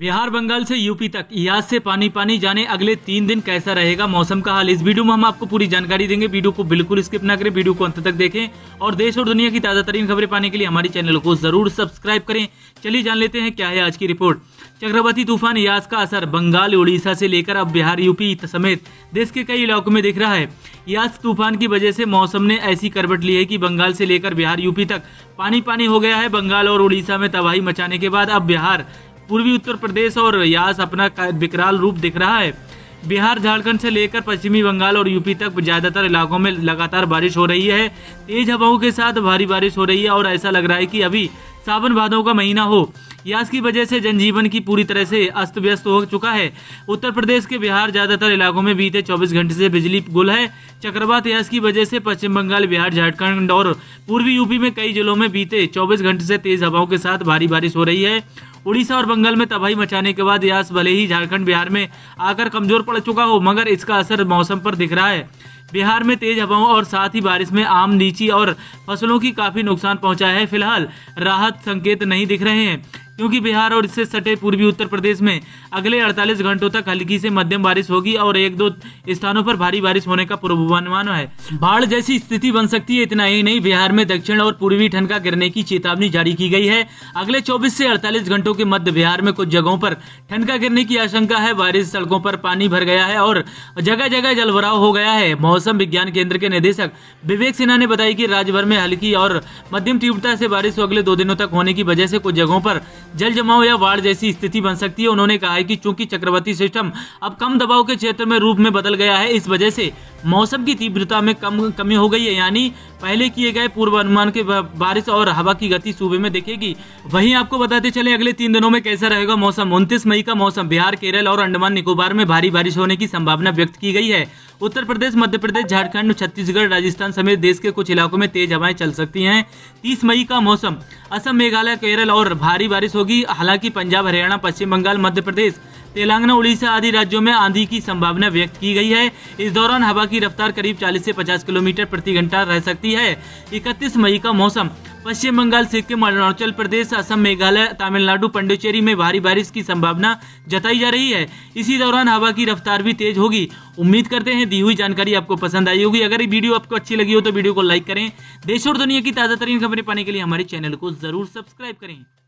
बिहार बंगाल से यूपी तक यास से पानी पानी, जाने अगले 3 दिन कैसा रहेगा मौसम का हाल। इस वीडियो में हम आपको पूरी जानकारी देंगे। वीडियो को बिल्कुल स्किप ना करें, वीडियो को अंत तक देखें और देश और दुनिया की ताजा तरीन खबरें पाने के लिए हमारे चैनल को जरूर सब्सक्राइब करें। चलिए जान लेते हैं क्या है आज की रिपोर्ट। चक्रवाती तूफान यास का असर बंगाल उड़ीसा से लेकर अब बिहार यूपी समेत देश के कई इलाकों में दिख रहा है। यास तूफान की वजह से मौसम ने ऐसी करवट ली है कि बंगाल से लेकर बिहार यूपी तक पानी पानी हो गया है। बंगाल और उड़ीसा में तबाही मचाने के बाद अब बिहार, पूर्वी उत्तर प्रदेश और यास अपना विकराल रूप दिख रहा है। बिहार, झारखंड से लेकर पश्चिमी बंगाल और यूपी तक ज्यादातर इलाकों में लगातार बारिश हो रही है। तेज हवाओं के साथ भारी बारिश हो रही है और ऐसा लग रहा है कि अभी सावन भादों का महीना हो। यास की वजह से जनजीवन की पूरी तरह से अस्त व्यस्त हो चुका है। उत्तर प्रदेश के बिहार ज्यादातर इलाकों में बीते 24 घंटे से बिजली गुल है। चक्रवात यास की वजह से पश्चिम बंगाल, बिहार, झारखंड और पूर्वी यूपी में कई जिलों में बीते 24 घंटे से तेज हवाओं के साथ भारी बारिश हो रही है। उड़ीसा और बंगाल में तबाही मचाने के बाद यास भले ही झारखंड, बिहार में आकर कमजोर पड़ चुका हो, मगर इसका असर मौसम पर दिख रहा है। बिहार में तेज हवाओं और साथ ही बारिश में आम, लीची और फसलों की काफी नुकसान पहुंचा है। फिलहाल राहत संकेत नहीं दिख रहे हैं क्योंकि बिहार और इससे सटे पूर्वी उत्तर प्रदेश में अगले 48 घंटों तक हल्की से मध्यम बारिश होगी और 1-2 स्थानों पर भारी बारिश होने का पूर्वानुमान है। बाढ़ जैसी स्थिति बन सकती है। इतना ही नहीं, बिहार में दक्षिण और पूर्वी ठनका गिरने की चेतावनी जारी की गई है। अगले 24 से 48 घंटों के मध्य बिहार में कुछ जगहों पर ठनका गिरने की आशंका है। बारिश, सड़कों पर पानी भर गया है और जगह जगह जलभराव हो गया है। मौसम विज्ञान केंद्र के निदेशक विवेक सिन्हा ने बताया कि राज्य भर में हल्की और मध्यम तीव्रता से बारिश अगले 2 दिनों तक होने की वजह से कुछ जगहों पर जल जमाव या बाढ़ जैसी स्थिति बन सकती है। उन्होंने कहा है कि चूंकि चक्रवाती सिस्टम अब कम दबाव के क्षेत्र में रूप में बदल गया है, इस वजह से मौसम की तीव्रता में कमी हो गई है। यानी पहले किए गए पूर्वानुमान के बारिश और हवा की गति सूबे में दिखेगी। वहीं आपको बताते चले अगले 3 दिनों में कैसा रहेगा मौसम। 29 मई का मौसम बिहार, केरल और अंडमान निकोबार में भारी बारिश होने की संभावना व्यक्त की गई है। उत्तर प्रदेश, मध्य प्रदेश, झारखंड, छत्तीसगढ़, राजस्थान समेत देश के कुछ इलाकों में तेज हवाएं चल सकती हैं। 30 मई का मौसम असम, मेघालय, केरल और भारी बारिश होगी। हालांकि पंजाब, हरियाणा, पश्चिम बंगाल, मध्य प्रदेश, तेलंगाना, उड़ीसा आदि राज्यों में आंधी की संभावना व्यक्त की गई है। इस दौरान हवा की रफ्तार करीब 40 से 50 किलोमीटर प्रति घंटा रह सकती है। 31 मई का मौसम पश्चिम बंगाल, सिक्किम, अरुणाचल प्रदेश, असम, मेघालय, तमिलनाडु, पुडुचेरी में भारी बारिश की संभावना जताई जा रही है। इसी दौरान हवा की रफ्तार भी तेज होगी। उम्मीद करते हैं दी हुई जानकारी आपको पसंद आई होगी। अगर ये वीडियो आपको अच्छी लगी हो तो वीडियो को लाइक करें। देश और दुनिया की ताजा तरीन खबरें पाने के लिए हमारे चैनल को जरूर सब्सक्राइब करें।